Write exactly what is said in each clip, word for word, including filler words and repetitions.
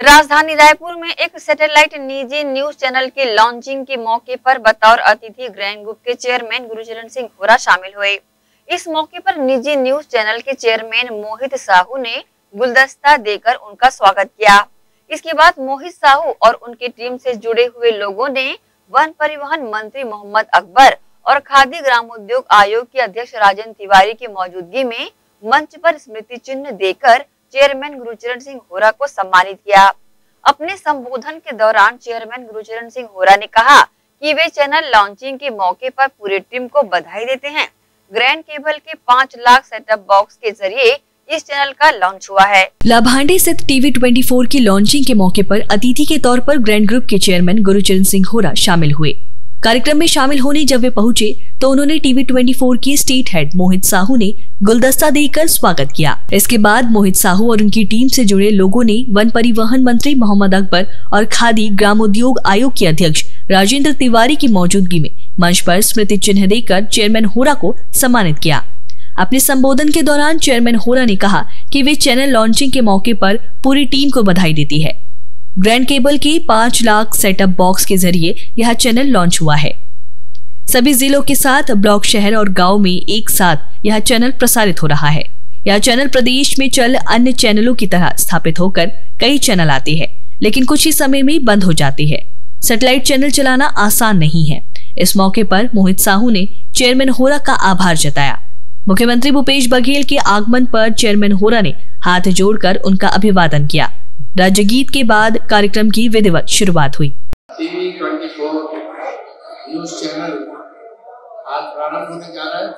राजधानी रायपुर में एक सैटेलाइट निजी न्यूज चैनल की लॉन्चिंग के मौके पर बतौर अतिथि ग्रैंड ग्रुप के चेयरमैन गुरुचरण सिंह होरा शामिल हुए। इस मौके पर निजी न्यूज चैनल के चेयरमैन मोहित साहू ने गुलदस्ता देकर उनका स्वागत किया। इसके बाद मोहित साहू और उनकी टीम से जुड़े हुए लोगों ने वन परिवहन मंत्री मोहम्मद अकबर और खादी ग्रामोद्योग आयोग के अध्यक्ष राजेंद्र तिवारी की मौजूदगी में मंच पर स्मृति चिन्ह देकर चेयरमैन गुरुचरण सिंह होरा को सम्मानित किया। अपने संबोधन के दौरान चेयरमैन गुरुचरण सिंह होरा ने कहा कि वे चैनल लॉन्चिंग के मौके पर पूरी टीम को बधाई देते हैं। ग्रैंड केबल के पाँच लाख सेटअप बॉक्स के जरिए इस चैनल का लॉन्च हुआ है। लाभांडी स्थित टीवी चौबीस की लॉन्चिंग के मौके पर अतिथि के तौर पर ग्रैंड ग्रुप के चेयरमैन गुरुचरण सिंह होरा शामिल हुए। कार्यक्रम में शामिल होने जब वे पहुंचे तो उन्होंने टीवी चौबीस की स्टेट हेड मोहित साहू ने गुलदस्ता देकर स्वागत किया। इसके बाद मोहित साहू और उनकी टीम से जुड़े लोगों ने वन परिवहन मंत्री मोहम्मद अकबर और खादी ग्रामोद्योग आयोग के अध्यक्ष राजेंद्र तिवारी की मौजूदगी में मंच पर स्मृति चिन्ह देकर चेयरमैन होरा को सम्मानित किया। अपने संबोधन के दौरान चेयरमैन होरा ने कहा कि वे चैनल लॉन्चिंग के मौके पर पूरी टीम को बधाई देती है। ग्रैंड केबल के पाँच लाख सेटअप बॉक्स के जरिए यह चैनल लॉन्च हुआ है। सभी जिलों के साथ ब्लॉक, शहर और गांव में एक साथ यह चैनल प्रसारित हो रहा है। यह चैनल प्रदेश में चल अन्य चैनलों की तरह स्थापित होकर कई चैनल आते हैं, लेकिन कुछ ही समय में बंद हो जाती है। सैटेलाइट चैनल चलाना आसान नहीं है। इस मौके पर मोहित साहू ने चेयरमैन होरा का आभार जताया। मुख्यमंत्री भूपेश बघेल के आगमन पर चेयरमैन होरा ने हाथ जोड़कर उनका अभिवादन किया। राज्य गीत के बाद कार्यक्रम की विधिवत शुरुआत हुई। टीवी चौबीस न्यूज चैनल आज प्रारंभ होने जा रहा है।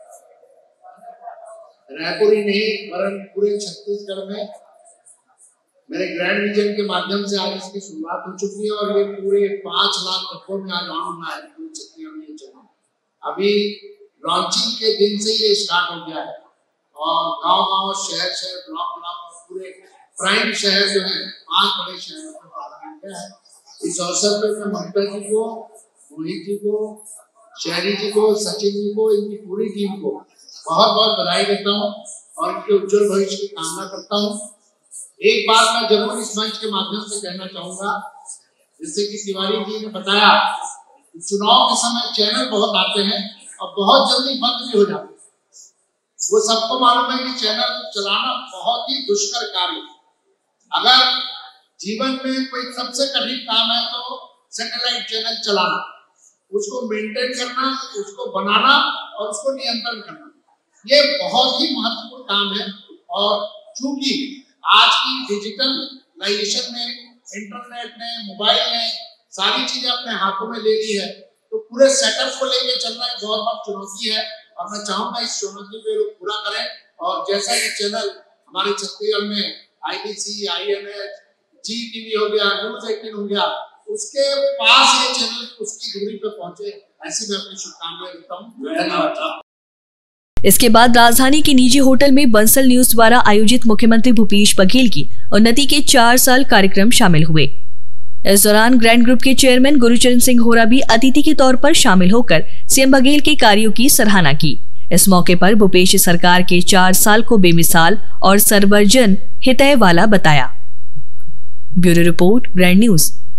रायपुर ही नहीं वरन पूरे छत्तीसगढ़ में मेरे ग्रैंड विजन के माध्यम से आज इसकी शुरुआत हो चुकी है और ये पूरे पांच लाख तत्वों में आज ऑन होना है। छत्तीसगढ़ में चैनल अभी लॉन्चिंग के दिन से ये स्टार्ट हो गया है और गांव गांव, शहर शहर, ब्लॉक ब्लॉक, पूरे प्राइम शहर जो है पांच बड़े शहरों में प्रारंभ किया है। इस अवसर पर मैं ममता जी को, मोहित जी को, शहरी जी को, सचिन जी को, इनकी पूरी टीम को बहुत बहुत बधाई देता हूँ और इनके उज्जवल भविष्य की कामना करता हूँ। एक बात मैं जरूर इस मंच के माध्यम से कहना चाहूंगा, जैसे कि तिवारी जी ने बताया, चुनाव के समय चैनल बहुत आते हैं और बहुत जल्दी बंद भी हो जाते हैं। वो सबको मालूम है कि चैनल चलाना बहुत ही दुष्कर कार्य है। अगर जीवन में कोई सबसे कठिन काम है तो सैटेलाइट चैनल चलाना, उसको मेंटेन करना, उसको बनाना और उसको नियंत्रण करना, ये बहुत ही महत्वपूर्ण काम है। और चूंकि आज की डिजिटलाइजेशन ने, इंटरनेट ने, मोबाइल ने सारी चीजें अपने हाथों में ले ली है, तो पूरे सेटअप को लेके चलना एक बहुत बड़ी चुनौती है और मैं चाहूंगा इस चुनौती को लोग पूरा करें। और जैसा कि चैनल हमारे छत्तीसगढ़ में I B C, I N H, Zee TV हो गया, न्यूज एटीन हो गया, उसके पास ये चैनल उसकी दूरी पे पहुंचे, ऐसी मैं अपनी शुभकामनाएं देता हूं। धन्यवाद। इसके बाद राजधानी के निजी होटल में बंसल न्यूज द्वारा आयोजित मुख्यमंत्री भूपेश बघेल की उन्नति के चार साल कार्यक्रम शामिल हुए। इस दौरान ग्रैंड ग्रुप के चेयरमैन गुरुचरण सिंह होरा भी अतिथि के तौर पर शामिल होकर सीएम बघेल के कार्यों की सराहना की। इस मौके पर भूपेश सरकार के चार साल को बेमिसाल और सर्वजन हितैषी वाला बताया। Bureau report, Grand news.